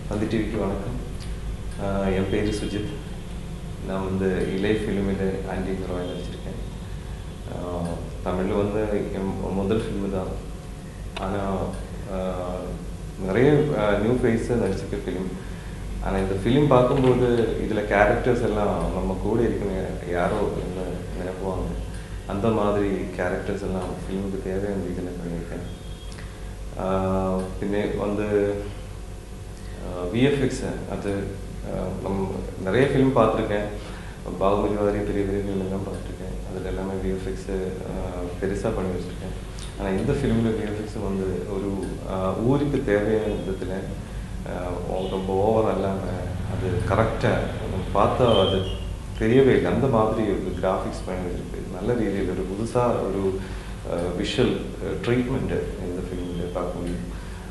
Nandi TV வணக்கம். என் பேர் சுஜித். நான் வந்து இலை ஃபிலிமில் ஆன்டி ஹீரோவாக நடிச்சிருக்கேன். தமிழில் வந்து என் முதல் ஃபிலிமு தான். ஆனால் நிறைய நியூ ஃபேஸை நடிச்சிருக்க ஃபிலிம். ஆனால் இந்த ஃபிலிம் பார்க்கும்போது இதில் கேரக்டர்ஸ் எல்லாம் நம்ம கூட இருக்குன்னு யாரோ என்ன நினைப்புவாங்க. அந்த மாதிரி கேரக்டர்ஸ் எல்லாம் ஃபிலிமுக்கு தேவையான இதில் பண்ணியிருக்கேன். பின்னே வந்து விஎஃப்எக்ஸ் அது நம்ம நிறைய ஃபிலிம் பார்த்துருக்கேன். பாகுபலி வரையும் பெரிய பெரிய ஃபிலிம்லாம் பார்த்துருக்கேன். அதில் எல்லாமே விஎஃப்எக்ஸு பெருசாக பண்ணி வச்சுருக்கேன். ஆனால் இந்த ஃபிலிமில் விஎஃப்எக்ஸ் வந்து ஒரு ஊருக்கு தேவையான விதத்தில் ரொம்ப ஓவராக இல்லாமல் அது கரெக்டாக பார்த்தா அது தெரியவே இல்லை. அந்த மாதிரி ஒரு கிராஃபிக்ஸ் பண்ணி வச்சுருக்கு. நல்ல ரீதியில் ஒரு புதுசாக ஒரு விஷுவல் ட்ரீட்மெண்ட்டு இந்த ஃபிலிமில் பார்க்க முடியும்.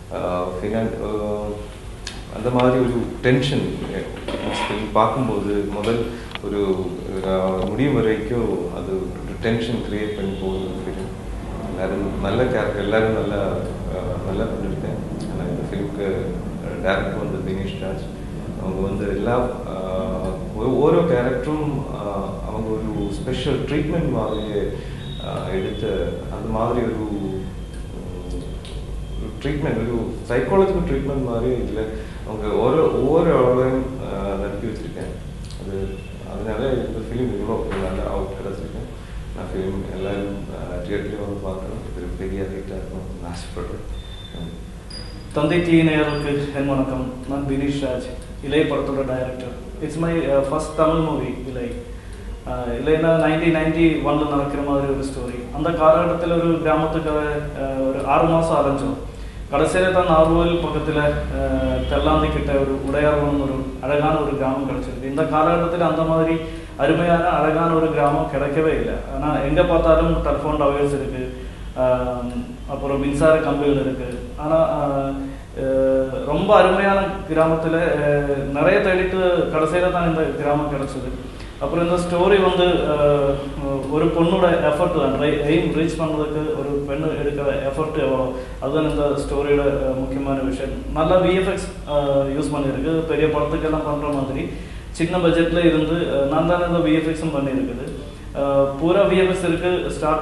அந்த மாதிரி ஒரு டென்ஷன் பார்க்கும்போது முதல் ஒரு முடிவு வரைக்கும் அது ஒரு டென்ஷன் க்ரியேட் பண்ணி போகுது ஃபிலிம். எல்லோரும் நல்ல கேரக்டர், எல்லோரும் நல்லா பண்ணியிருக்கேன். ஆனால் இந்த ஃபிலிமுக்கு டேரக்டர் வந்து தினேஷ் ராஜ். அவங்க வந்து எல்லா ஓரோ கேரக்டரும் அவங்க ஒரு ஸ்பெஷல் ட்ரீட்மெண்ட் மாதிரியே எடுத்து அந்த மாதிரி ஒரு ட்ரீட்மெண்ட், ஒரு சைக்காலஜிக்கல் ட்ரீட்மெண்ட் மாதிரி இதில் அவங்க ஒவ்வொரு அளவையும் நடத்தி வச்சுருக்கேன். அதனால இந்த ஃபிலிம் இவ்வளோ நல்ல அவுட் கிடச்சிருக்கேன். நான் ஃபிலிம் எல்லோரும் தியேட்டர்லேயும் வந்து பார்க்கணும். இது பெரிய ஹிட்டாக இருக்கணும்னு ஆசைப்படுறேன். தந்தை டிவி நேயர்களுக்கு என் வணக்கம். நான் தினேஷ் ராஜ், இலை படத்தோட director. It's my first Tamil movie Ilai. இல்லைன்னா 1991 நடக்கிற மாதிரி ஒரு ஸ்டோரி. அந்த காலகட்டத்தில் ஒரு கிராமத்துக்காக ஒரு 6 மாதம் அலைஞ்சோம். கடைசியில் தான் நார்கோவில் பக்கத்தில் தெல்லாந்தி கிட்ட ஒரு உடையார்வன் ஒரு அழகான ஒரு கிராமம் கிடச்சிருக்கு. இந்த காலகட்டத்தில் அந்த மாதிரி அருமையான அழகான ஒரு கிராமம் கிடைக்கவே இல்லை. ஆனால் எங்கே பார்த்தாலும் டெலிஃபோன் டவர்ஸ் இருக்குது, அப்புறம் மின்சார கம்பிகள் இருக்குது. ஆனால் ரொம்ப அருமையான கிராமத்தில் நிறைய தேடிட்டு கடைசியில் தான் இந்த கிராமம் கிடச்சிது. அப்புறம் இந்த ஸ்டோரி வந்து ஒரு பொண்ணோட எஃபர்ட் தான், எய்ம் ரீச் பண்ணுறதுக்கு ஒரு பெண்ணு எடுக்கிற எஃபர்ட் எவ்வளோ, அதுதான் இந்த ஸ்டோரியோட முக்கியமான விஷயம். நல்லா விஎஃப்எக்ஸ் யூஸ் பண்ணியிருக்கு. பெரிய படத்துக்கெல்லாம் பண்ணுற மாதிரி சின்ன பட்ஜெட்டில் இருந்து நான் தானே இந்த விஎஃப்எக்ஸும் பண்ணியிருக்குது. பூரா விஎஃப்எக்ஸ் இருக்குது. ஸ்டார்ட்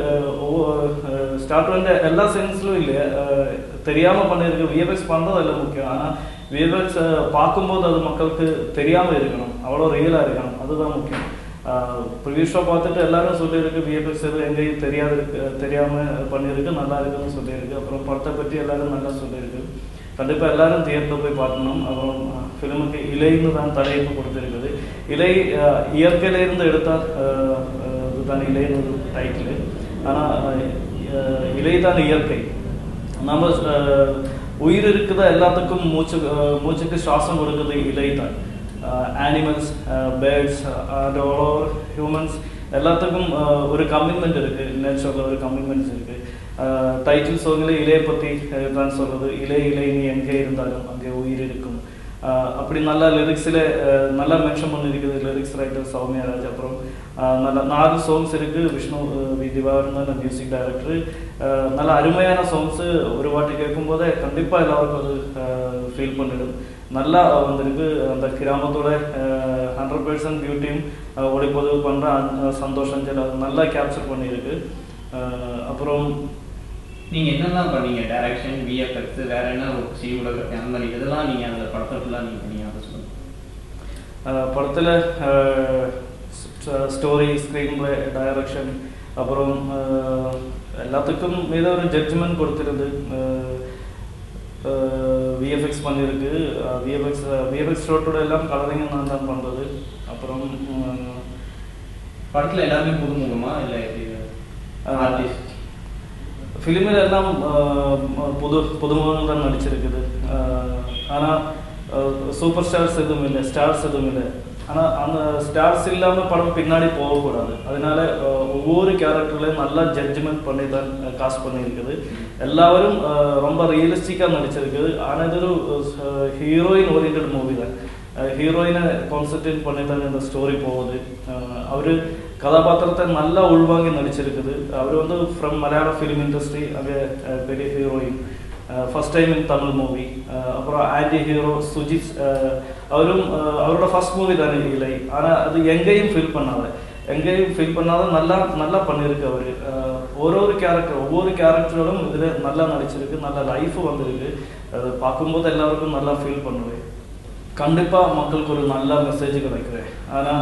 டு எண்ட் எல்லா சென்ஸ்லும் இல்லையா தெரியாமல் பண்ணியிருக்கு. விஎஃப்எக்ஸ் பண்ணுறது எல்லாம் முக்கியம். ஆனால் விஎஃப்எக்ஸ் பார்க்கும்போது அது மக்களுக்கு தெரியாமல் இருக்கணும், அவ்வளோ ரியலாக இருக்கணும், அதுதான் முக்கியம். ப்ரீவியஸ் ஷோ பார்த்துட்டு எல்லாரும் சொல்லியிருக்கு விஎஃப்எக்ஸ் எது எங்கேயும் தெரியாமல் பண்ணியிருக்கு, நல்லா இருக்குன்னு சொல்லியிருக்கு. அப்புறம் படத்தை பற்றி எல்லாரும் நல்லா சொல்லியிருக்கு. கண்டிப்பாக எல்லாரும் தியேட்டரில் போய் பார்க்கணும். அப்புறம் ஃபிலிமுக்கு இலைன்னு தான் தலைப்பு கொடுத்துருக்குது. இலை இயற்கையிலேருந்து எடுத்தால் இதுதான் இலைன்னு ஒரு டைட்டிலு. ஆனால் இலை தான் இயற்கை. நம்ம உயிர் இருக்குதா எல்லாத்துக்கும் மூச்சுக்கு சுவாசம் கொடுக்குது இலை தான். Animals, birds and all over humans எல்லாத்துக்கும் ஒரு கமிட்மெண்ட் இருக்குது. நேச்சரில் ஒரு கமிட்மெண்ட்ஸ் இருக்குது. டைட்டில் சாங்கில் இலையை பற்றி தான் சொல்கிறது. இலை நீ எங்கே இருந்தாலும் அங்கே உயிர் இருக்கும். அப்படி நல்லா லிரிக்ஸில் நல்லா மென்ஷன் பண்ணியிருக்குது லிரிக்ஸ் ரைட்டர் சௌமியா ராஜ். அப்புறம் நல்லா 4 சாங்ஸ் இருக்குது. விஷ்ணு திவாகரன் தான் மியூசிக் டைரக்டரு. நல்ல அருமையான சாங்ஸு. ஒரு வாட்டி கேட்கும்போதே கண்டிப்பாக எல்லாருக்கும் அது ஃபீல் பண்ணிடும். நல்லா வந்திருக்கு. அந்த கிராமத்தோட 100% பியூட்டியும் ஒளிப்பதிவு பண்ணுற சந்தோஷம் அது நல்லா கேப்சர் பண்ணியிருக்கு. அப்புறம் நீங்கள் என்னெல்லாம் பண்ணீங்க? டைரக்ஷன், விஎஃப்எக்ஸ், வேறு என்ன சினிமோகிராஃபி அந்த மாதிரி இதெல்லாம் நீங்கள் அந்த படத்தை ஃபுல்லாக நீங்கள் பண்ணீங்க? அதை சொல்லுங்கள். படத்தில் ஸ்டோரி, ஸ்க்ரீன் பிளே, டைரக்ஷன், அப்புறம் எல்லாத்துக்கும் மீத ஒரு ஜட்ஜ்மெண்ட் கொடுத்துருந்து விஎஃப்எக்ஸ் பண்ணியிருக்கு. விஎஃப்எக்ஸ் ரோட்டோட எல்லாம் கலரிங்க நான் தான் பண்ணுறது. அப்புறம் படத்தில் எல்லாருமே புதுமுகமா இல்லை ஆர்டிஸ்ட்? ஃபிலிமில் எல்லாம் புதுமுகங்கள் தான் நடிச்சிருக்குது. ஆனால் சூப்பர் ஸ்டார்ஸ் எதுவும் இல்லை, ஸ்டார்ஸ் எதுவும் இல்லை. ஆனால் அந்த ஸ்டார்ஸ் இல்லாமல் படம் பின்னாடி போகக்கூடாது. அதனால ஒவ்வொரு கேரக்டர்லையும் நல்லா ஜட்ஜ்மெண்ட் பண்ணி தான் காஸ்ட் பண்ணியிருக்குது. எல்லாரும் ரொம்ப ரியலிஸ்டிக்காக நடிச்சிருக்குது. ஆனால் இது ஒரு ஹீரோயின் ஓரியன்ட் மூவி தான். ஹீரோயினை கான்சன்ட்ரேட் பண்ணி தான் இந்த ஸ்டோரி போகுது. அவர் கதாபாத்திரத்தை நல்லா உள்வாங்கி நடிச்சிருக்குது. அவர் வந்து ஃப்ரம் மலையாள ஃபிலிம் இண்டஸ்ட்ரி, அங்கே பெரிய heroine. First time in Tamil movie. அப்புறம் ஆன்டி ஹீரோ சுஜித், அவரும் அவரோட ஃபர்ஸ்ட் மூவி தானே இல்லை, ஆனால் அது எங்கேயும் ஃபீல் பண்ணாத நல்லா பண்ணியிருக்கு அவர். ஒவ்வொரு கேரக்டரோடும் இதில் நல்லா நடிச்சிருக்கு, நல்ல லைஃபு வந்திருக்கு. அது பார்க்கும்போது எல்லாருக்கும் நல்லா ஃபீல் பண்ணுவேன். கண்டிப்பாக மக்களுக்கு ஒரு நல்ல மெசேஜ் கிடைக்கிறேன். ஆனால்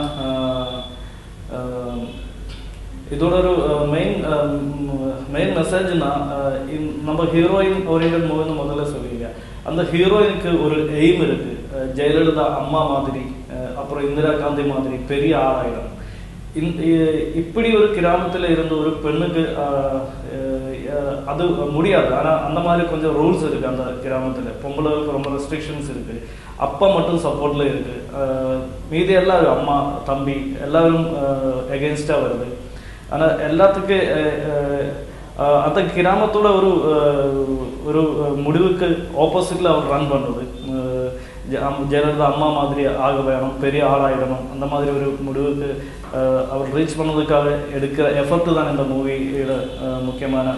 இதோட ஒரு மெயின் மெசேஜ்னா, நம்ம ஹீரோயின் ஓரியன்ட் மூவின்னு முதல்ல சொல்லுவீங்க. அந்த ஹீரோயினுக்கு ஒரு எய்ம் இருக்கு. ஜெயலலிதா அம்மா மாதிரி, அப்புறம் இந்திரா காந்தி மாதிரி பெரிய ஆளாயிடும். இப்படி ஒரு கிராமத்தில் இருந்த ஒரு பெண்ணுக்கு அது முடியாது. ஆனால் அந்த மாதிரி கொஞ்சம் ரூல்ஸ் இருக்கு அந்த கிராமத்தில். பொம்பளைகளுக்கு ரொம்ப ரெஸ்ட்ரிக்ஷன்ஸ் இருக்கு. அப்பா மட்டும் சப்போர்ட்ல இருக்கு, மீதி எல்லாரும் அம்மா தம்பி எல்லாரும் எகென்ஸ்டா வருது. ஆனால் எல்லாத்துக்கு அந்த கிராமத்தோட ஒரு முடிவுக்கு ஆப்போசிட்ல அவர் ரன் பண்ணுது. ஜெயலலிதா அம்மா மாதிரி ஆக வேணும், பெரிய ஆளாயிடணும், அந்த மாதிரி ஒரு முடிவுக்கு அவர் ரீச் பண்ணதுக்காக எடுக்கிற எஃபர்ட் தான் இந்த மூவியோட முக்கியமான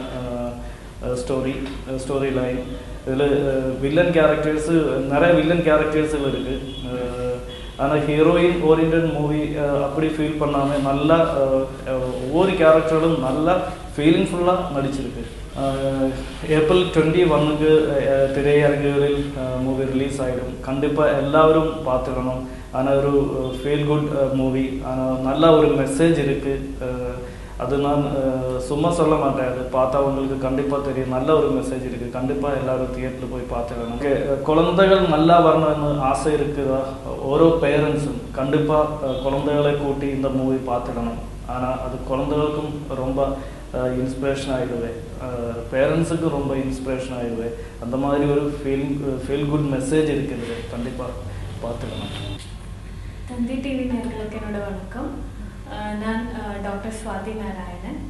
ஸ்டோரி லைன். இதில் வில்லன் கேரக்டர்ஸு நிறைய வில்லன் கேரக்டர்ஸுகள் இருக்குது. ஆனால் ஹீரோயின் ஓரியன்ட் மூவி அப்படி ஃபீல் பண்ணாமல் நல்லா ஒவ்வொரு கேரக்டரும் நல்லா ஃபீலிங்ஃபுல்லாக நடிச்சிருக்கு. ஏப்ரல் 21 திரையரங்குகளில் மூவி ரிலீஸ் ஆகிடும். கண்டிப்பாக எல்லாரும் பார்த்துக்கணும். ஆனால் ஒரு ஃபீல் குட் மூவி, ஆனால் நல்ல ஒரு மெசேஜ் இருக்குது. அது நான் சும்மா சொல்ல மாட்டேன், அது பார்த்தவங்களுக்கு கண்டிப்பாக தெரியும். நல்ல ஒரு மெசேஜ் இருக்குது. கண்டிப்பாக எல்லாரும் தியேட்டரில் போய் பார்த்துக்கணும். குழந்தைகள் நல்லா வரணும்னு ஆசை இருக்குதா? ஓரோ பேரண்ட்ஸும் கண்டிப்பாக குழந்தைகளை கூட்டி இந்த மூவி பார்த்துக்கணும். ஆனால் அது குழந்தைகளுக்கும் ரொம்ப இன்ஸ்பிரேஷன் ஆகிடுவேன், பேரண்ட்ஸுக்கும் ரொம்ப இன்ஸ்பிரேஷன் ஆகிடுவேன். அந்த மாதிரி ஒரு ஃபீல் குட் மெசேஜ் இருக்குது. கண்டிப்பாக பார்த்துக்கணும். தந்தி டிவி நேயர்களுக்கு என்னோட வணக்கம். நான் டாக்டர் ஸ்வாதி நாராயணன்.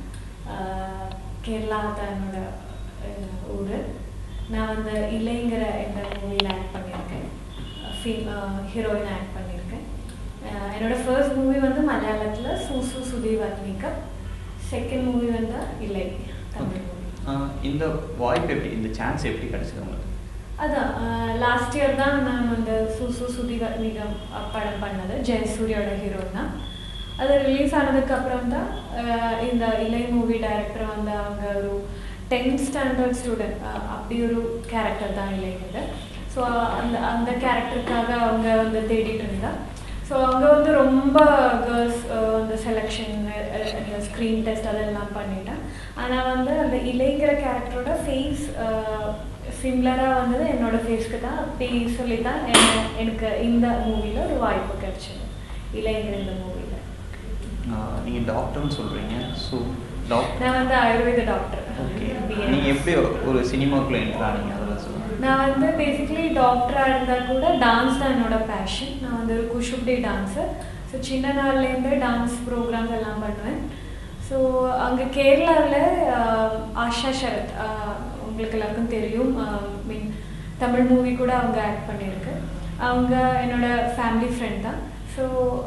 கேரளா தான் என்னோட ஊர். நான் வந்து இலைங்கிற என்ற மூவியில் ஆக்ட் பண்ணியிருக்கேன், ஹீரோயின் ஆக்ட் பண்ணியிருக்கேன். என்னோட ஃபர்ஸ்ட் மூவி வந்து மலையாளத்தில் சூசு சுதீவர்ணிகம், செகண்ட் மூவி வந்து இலை தமிழ் மூவி. இந்த வாய்ப்பு எப்படி, இந்த சான்ஸ் எப்படி கிடைச்சது உங்களுக்கு? அதான் லாஸ்ட் இயர் தான் நான் வந்து சூசு சுதீவர்ணிகம் படம் பண்ணது. ஜெயசூரியோட ஹீரோயின் தான். அது ரிலீஸ் ஆனதுக்கப்புறம் தான் இந்த இலை மூவி டைரக்டர் வந்து அவங்க ஒரு 10th ஸ்டாண்டர்ட் ஸ்டூடெண்ட் அப்படி ஒரு கேரக்டர் தான் இலைங்கிறது. ஸோ அந்த கேரக்டருக்காக அவங்க வந்து தேடிட்டு இருந்தா. ஸோ அவங்க வந்து ரொம்ப கேர்ள்ஸ் அந்த செலெக்ஷன், இந்த ஸ்க்ரீன் டெஸ்ட் அதெல்லாம் பண்ணிட்டேன். ஆனால் வந்து அந்த இலைங்கிற கேரக்டரோட ஃபேஸ் சிம்லராக வந்தது என்னோட ஃபேஸ்க்கு தான். அப்படி சொல்லி தான் எனக்கு இந்த மூவியில் ஒரு வாய்ப்பு கிடைச்சது, இலைங்கிற இந்த மூவியில். நீங்கள் டாக்டர்னு சொல்கிறீங்க, ஸோ நான் வந்து ஆயுர்வேத டாக்டர். ஓகே, நீங்கள் எப்படி ஒரு சினிமாக்குள்ளே என்ட்ரு ஆனீங்க அதெல்லாம் சொல்லுங்கள். நான் வந்து பேசிக்கலி டாக்டராக இருந்தால் கூட டான்ஸ் தான் என்னோட பேஷன். நான் வந்து ஒரு குஷுப்டி டான்ஸர். ஸோ சின்ன நாள்லேருந்து டான்ஸ் ப்ரோக்ராம்ஸ் எல்லாம் பண்ணுவேன். ஸோ அங்கே கேரளாவில் ஆஷா சரத் உங்களுக்கு எல்லாருக்கும் தெரியும், மீன் தமிழ் மூவி கூட அவங்க ஆக்ட் பண்ணியிருக்கு. அவங்க என்னோட ஃபேமிலி ஃப்ரெண்ட் தான். ஸோ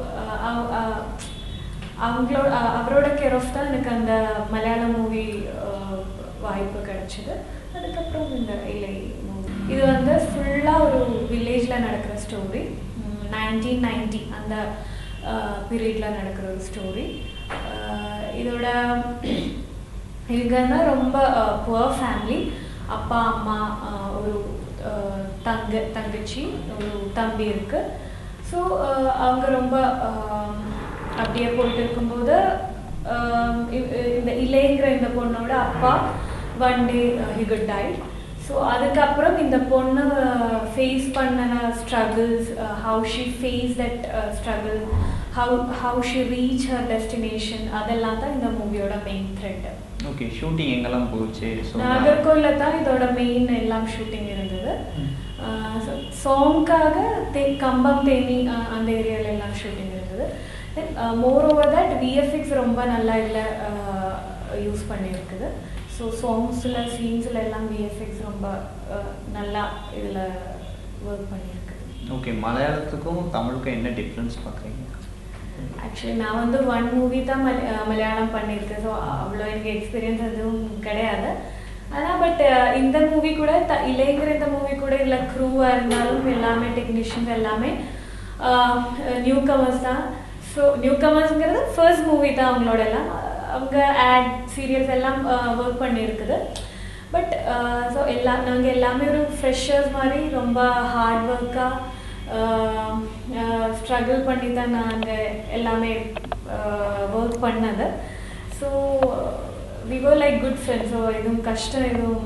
அவரோட கேர் ஆஃப் தான் எனக்கு அந்த மலையாள மூவி வாய்ப்பு கிடைச்சிது. அதுக்கப்புறம் இந்த இலை மூவி, இது வந்து ஃபுல்லாக ஒரு வில்லேஜில் நடக்கிற ஸ்டோரி. 1990 அந்த பீரியடில் நடக்கிற ஒரு ஸ்டோரி. இதோட இவங்கன்னா ரொம்ப புவர் ஃபேமிலி. அப்பா அம்மா, ஒரு தங்கச்சி, ஒரு தம்பி இருக்குது. ஸோ அவங்க ரொம்ப அப்படியே போயிட்டு இருக்கும்போது இந்த இலைங்கிற இந்த பொண்ணோட அப்பா one day he got died. So அதுக்கப்புறம் இந்த பொண்ணு ஃபேஸ் பண்ணின struggles, how she face that struggle, how she reach her destination, அதெல்லாம் தான் இந்த மூவியோட மெயின் த்ரெட். ஓகே, ஷூட்டிங் எங்கெல்லாம் போச்சு? நாகர்கோவிலில் தான் இதோட மெயின் எல்லாம் ஷூட்டிங் இருந்தது. சாங்காக கம்பம், தேனி அந்த ஏரியாவில் எல்லாம் ஷூட்டிங் இருந்தது. மோர் ஓவர் தட் விஎஃப்எக்ஸ் ரொம்ப நல்லா இதில் யூஸ் பண்ணியிருக்குது. ஸோ சாங்ஸில் சீன்ஸில் எல்லாம் விஎஃப்எக்ஸ் ரொம்ப நல்லா இதில் ஒர்க் பண்ணியிருக்கு. ஓகே, மலையாளத்துக்கும் தமிழுக்கும் என்ன டிஃப்ரென்ஸ் பார்க்குறீங்க? ஆக்சுவலி நான் வந்து ஒன் மூவி தான் மலையாளம் பண்ணியிருக்கேன். ஸோ அவ்வளோ எனக்கு எக்ஸ்பீரியன்ஸ் எதுவும் கிடையாது. ஆனால் பட் இந்த மூவி கூட இளைங்கிற இந்த மூவி கூட இல்லை க்ரூவாக இருந்தாலும் எல்லாமே டெக்னீஷியன்ஸ் எல்லாமே நியூ கமர்ஸ் தான். ஸோ நியூ கமர்ஸுங்கிறது ஃபர்ஸ்ட் மூவி தான் அவங்களோட எல்லாம். அவங்க ஆட் சீரியல்ஸ் எல்லாம் ஒர்க் பண்ணியிருக்குது. பட் ஸோ நாங்கள் எல்லாமே ஒரு ஃப்ரெஷர்ஸ் மாதிரி ரொம்ப ஹார்ட் ஒர்க்காக ஸ்ட்ரகிள் பண்ணி தான் நாங்கள் எல்லாமே ஒர்க் பண்ணது. So we were like good friends. So எதுவும் கஷ்டம் எதுவும்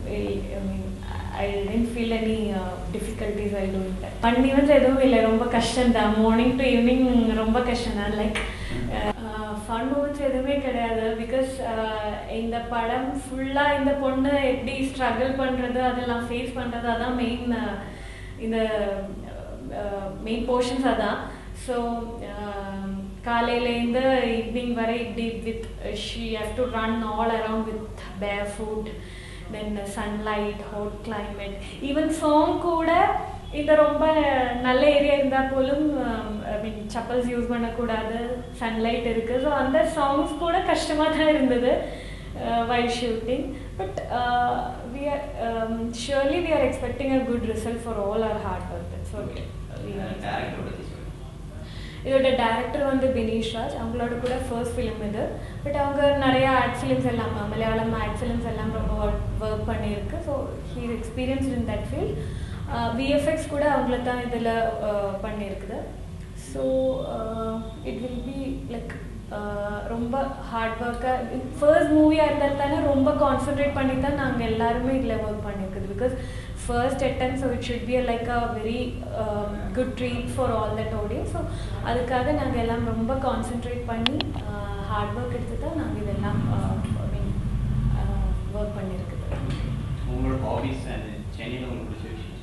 I didn't feel any difficulties while doing that. 1 events எதுவும் இல்லை, ரொம்ப கஷ்டம் தான். மார்னிங் டு ஈவினிங் ரொம்ப கஷ்டம் தான். லைக் ஃபன் மூமெண்ட்ஸ் எதுவுமே கிடையாது. பிகாஸ் இந்த படம் ஃபுல்லாக இந்த பொண்ணு எப்படி ஸ்ட்ரகிள் பண்ணுறது அதெல்லாம் ஃபேஸ் பண்ணுறது அதான் மெயின். இந்த மெயின் போர்ஷன்ஸ் அதான். ஸோ காலையிலேருந்து ஈவினிங் வரை இப்படி with she have to run all around with bare foot, then sunlight, hot climate. Even song கூட இந்த ரொம்ப நல்ல ஏரியா இருந்தால் போலும் ஐ மீன் சப்பல்ஸ் யூஸ் பண்ணக்கூடாது, சன்லைட் இருக்குது. ஸோ அந்த சாங்ஸ் கூட கஷ்டமாக தான் இருந்தது while shooting. But we are surely we are expecting a good result for all our hard work. That's what we are. இதோட டேரக்டர் வந்து பினீஷ் ராஜ். அவங்களோட கூட ஃபர்ஸ்ட் ஃபிலிம் இது. பட் அவங்க நிறையா ஆட் ஃபிலிம்ஸ் எல்லாம் மலையாளம் ஆட் ஃபிலிம்ஸ் எல்லாம் ரொம்ப ஒர்க் பண்ணியிருக்கு. So he is experienced in that field. VFX கூட அவங்கள தான் இதில் பண்ணியிருக்குது. So it will be like ரொம்ப ஹார்ட் ஒர்க்காக ஃபர்ஸ்ட் மூவியாக இருந்தால் தானே ரொம்ப கான்சன்ட்ரேட் பண்ணி தான் நாங்கள் எல்லாருமே இதில் ஒர்க் பண்ணியிருக்குது. Because first attempt, so it should be like a very good treat for all that audience. So அதுக்காக நாங்கள் எல்லாம் ரொம்ப கான்சென்ட்ரேட் பண்ணி ஹார்ட் ஒர்க் எடுத்து தான் நாங்கள் இதெல்லாம் ஒர்க் பண்ணியிருக்குது. உங்களோட ஹாபிஸ் அண்ட் சென்னையில் உங்களுக்கு பிடிச்ச விஷயம்?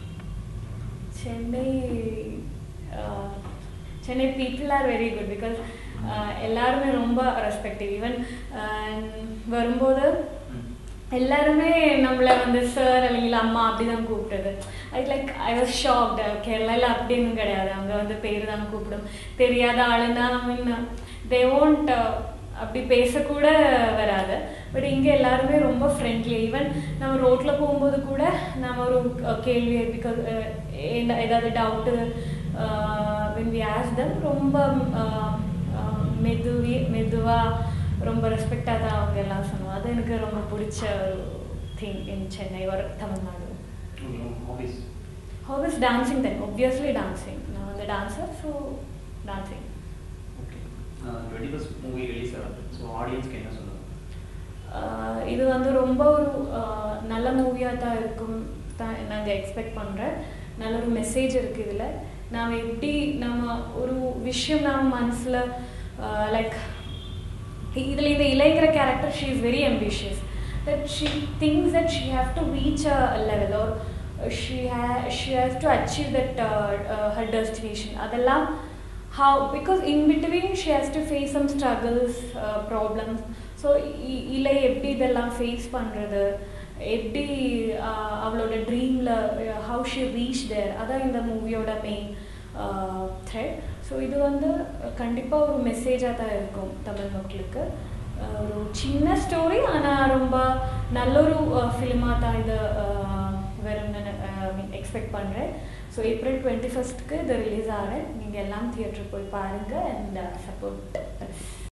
Chennai people are very good because எல்லாருமே ரொம்ப ரெஸ்பெக்டிவ். ஈவன் வரும்போது எல்லாருமே நம்மளை வந்து சார் இல்லைங்களா அம்மா அப்படி தான் கூப்பிட்டது. I was shocked. கேரளாவில் அப்படின்னு கிடையாது. அவங்க வந்து பேர் தான் கூப்பிடும். தெரியாத ஆளுன்னா மீன் தே ஓன்ட் அப்படி பேசக்கூட வராது. பட் இங்கே எல்லாருமே ரொம்ப ஃப்ரெண்ட்லி. ஈவன் நம்ம ரோட்டில் போகும்போது கூட நம்ம ஒரு கேள்வி பிகாஸ் ஏதாவது doubt when we ask them ரொம்ப மெதுவாக ரொம்ப ரெஸ்பெக்டாக தான் அவங்க எல்லாம் சொன்னோம். அது எனக்கு ரொம்ப பிடிச்ச ஒரு திங் இன் சென்னை ஒரு தமிழ்நாடு. ஹாபிஸ் டான்சிங் தான். Obviously dancing. நான் வந்து dancer. So dancing. Okay. 21st movie release ஆகுது. ஸோ ஆடியன்ஸ்க்கு என்ன சொல்லுங்கள்? இது வந்து ரொம்ப ஒரு நல்ல மூவியாக தான் இருக்கும் தான் நாங்கள் எக்ஸ்பெக்ட் பண்ணுறேன். நல்ல ஒரு மெசேஜ் இருக்குது இதில். நாம் எப்படி நம்ம ஒரு விஷயம் நம்ம மனசில் லைக் இதில் இந்த இளைங்கிற character she is very ambitious that she thinks that she have to reach a level or she has to achieve that her destination. அதெல்லாம் how because in between she has to face some struggles, problems. So இல்லை எப்படி இதெல்லாம் face பண்ணுறது, எப்படி அவளோட ட்ரீமில் how she reached there, அதான் இந்த மூவியோட மெயின் த்ரெட். ஸோ இது வந்து கண்டிப்பாக ஒரு மெசேஜாக தான் இருக்கும் தமிழ் மக்களுக்கு. ஒரு சின்ன ஸ்டோரி ஆனால் ரொம்ப நல்லொரு ஃபிலிமாக தான் இது வரும்னு எக்ஸ்பெக்ட் பண்ணுறேன். ஸோ April 21st இது ரிலீஸ் ஆகிறேன். நீங்கள் எல்லாம் தியேட்டருக்கு போய் பாருங்கள் அண்ட் சப்போர்ட்.